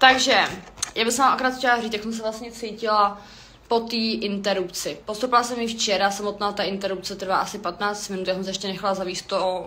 Takže, já bych vám akorát chtěla říct, jak jsem se vlastně cítila po té interrupci. Postupila jsem ji včera, samotná ta interrupce trvá asi 15 minut, já jsem se ještě nechala zavíst to,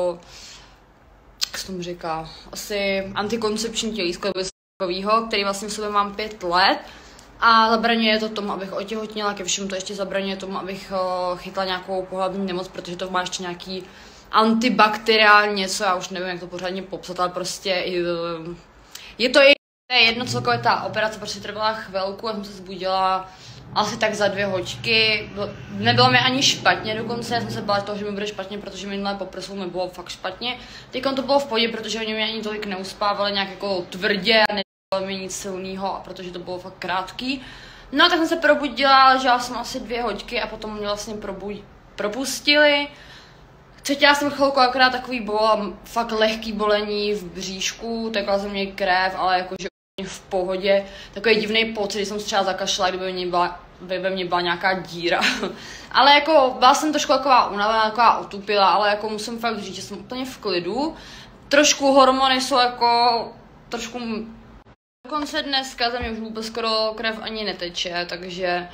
jak se tomu říká, asi antikoncepční tělísko takového, který vlastně v sobě mám 5 let. A zabraňuje to tomu, abych otěhotněla, ke všemu to ještě zabraňuje tomu, abych chytla nějakou pohlavní nemoc, protože to má ještě nějaký antibakteriální něco, já už nevím, jak to pořádně popsat, ale prostě je to jedno celkově ta operace, prostě trvala chvilku, já jsem se zbudila asi tak za 2 hoďky, nebylo mi ani špatně dokonce, já jsem se bála toho, že mi bude špatně, protože minulé poprsu mi bylo fakt špatně. Teď to bylo v pohodě, protože oni mě ani tolik neuspávali nějak jako tvrdě a nedělali mi nic silného, protože to bylo fakt krátký. No tak jsem se probudila, ležela jsem asi 2 hoďky a potom mě vlastně propustili. Cítila jsem chvilku akorát takový bol, fakt lehký bolení v bříšku, tekla ze mě krev, ale jakože v pohodě. Takový divný pocit, když jsem se třeba zakašla, kdyby ve mně byla nějaká díra. Ale jako byla jsem trošku taková unavená, taková otupila, ale jako musím fakt říct, že jsem úplně v klidu. Trošku hormony jsou jako trošku... Dokonce dneska za mě už vůbec skoro krev ani neteče, takže...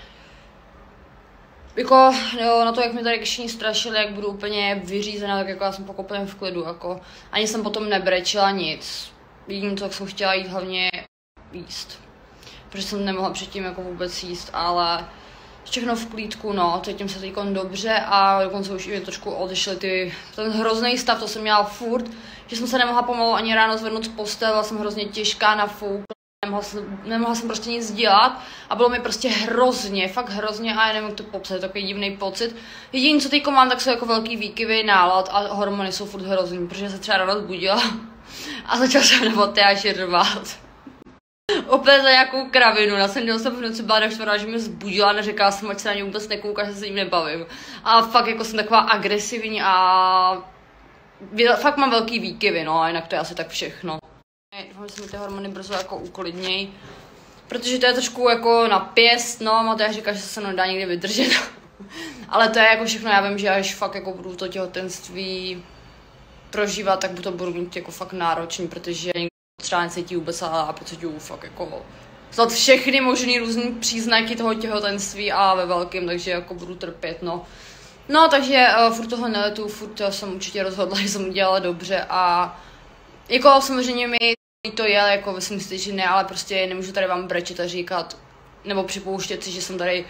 Jako, jo, na to, jak mi tady všichni strašili, jak budu úplně vyřízená, tak jako já jsem úplně v klidu, jako. Ani jsem potom nebrečela nic. Jediné, co jsem chtěla jít, hlavně jíst. Protože jsem nemohla předtím jako vůbec jíst, ale všechno v klídku, no, cítím se teď dobře a dokonce už mi trošku odešly ten hrozný stav, to jsem měla furt, že jsem se nemohla pomalu ani ráno zvednout z postele, byla jsem hrozně těžká na fouk. Nemohla jsem prostě nic dělat a bylo mi prostě hrozně, fakt hrozně a já nevím, jak to popsat, je takový divný pocit. Jediné, co teďko mám, tak jsou jako velký výkyvy nálad a hormony jsou furt hrozný, protože se třeba ráno zbudila a začala jsem na boty řvát. Opět za nějakou kravinu, nasadila jsem v noci, byla naštvaná, že mě zbudila, neřekala jsem, ať se na ně vůbec nekouká, že se s ním nebavím. A fakt jako jsem taková agresivní a fakt mám velký výkyvy, no a jinak to je asi tak všechno. Doufám, že se mi ty hormony brzo jako uklidněj, protože to je trošku jako na pěst, no, Matej říká, že se nedá nikdy vydržet. Ale to je jako všechno, já vím, že až fakt jako budu to těhotenství prožívat, tak to budu mít jako fakt náročný, protože třeba necítí vůbec a pocituju fakt jako znát všechny možný různý příznaky toho těhotenství a ve velkém, takže jako budu trpět, no. No, takže furt toho neletu, furt jsem určitě rozhodla, že jsem udělala dobře a jako samozřejmě mi to je, jako vy si myslíte, že ne, ale prostě nemůžu tady vám brečet a říkat, nebo připouštět si, že jsem tady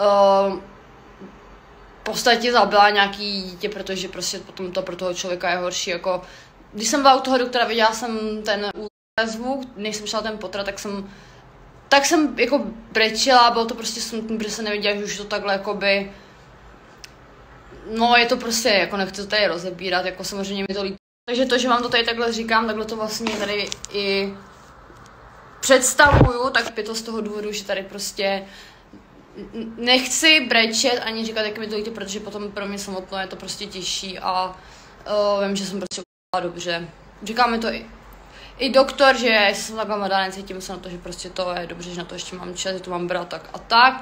v podstatě zabila nějaký dítě, protože prostě potom to pro toho člověka je horší, jako když jsem byla u toho doktora, viděla jsem ten zvuk, než jsem šla ten potrat, tak jsem jako brečela, bylo to prostě smutný, protože jsem nevěděla, že už to takhle jakoby, no je to prostě, jako nechci to tady rozebírat, jako samozřejmě mi to líbí. Takže to, že vám to tady takhle říkám, takhle to vlastně tady i představuju, tak je to z toho důvodu, že tady prostě nechci brečet ani říkat, jak mi to líto, protože potom pro mě samotnou je to prostě těžší a vím, že jsem prostě udělala dobře. Říká mi to i doktor, že jsem takhle mladá, necítím se na to, že prostě to je dobře, že na to ještě mám čas, že to mám brát tak a tak.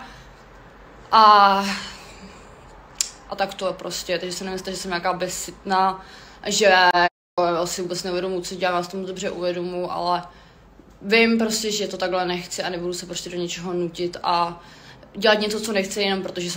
A tak to je prostě, takže se nemyslíte, že jsem nějaká bezsytná, že asi vůbec neuvědomuji, co dělám, já si tomu dobře uvědomuji, ale vím prostě, že to takhle nechci a nebudu se prostě do něčeho nutit a dělat něco, co nechci, jenom protože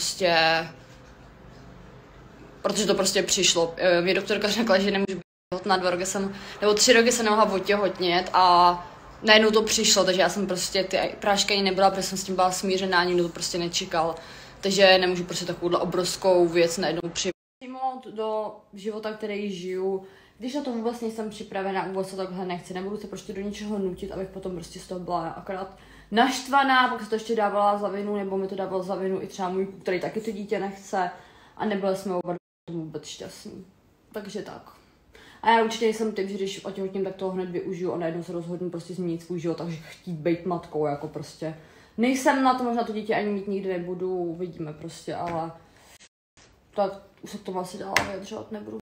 to prostě přišlo. Mě doktorka řekla, že nemůžu být těhotná 2 roky nebo 3 roky se nemohla otěhotnět a najednou to přišlo, takže já jsem prostě ty prášky ani nebyla, protože jsem s tím byla smířená, nikdo to prostě nečekal. Takže nemůžu prostě takovouhle obrovskou věc najednou přijmout do života, který žiju. Když na to vůbec nejsem připravená, vůbec to takhle nechci, nebudu se prostě do ničeho nutit, abych potom prostě z toho byla akorát naštvaná, pak se to ještě dávala za vinu, nebo mi to dával za vinu i třeba můj, který taky to dítě nechce a nebyli jsme oba vůbec šťastní. Takže tak. A já určitě jsem typ, že když otěhotním, tak toho hned využiju a najednou se rozhodnu prostě změnit svůj život, takže chtít být matkou, jako prostě. Nejsem na to, možná to dítě ani mít nikdy nebudu, uvidíme prostě, ale tak už se k tomu asi dál vyjadřovat nebudu.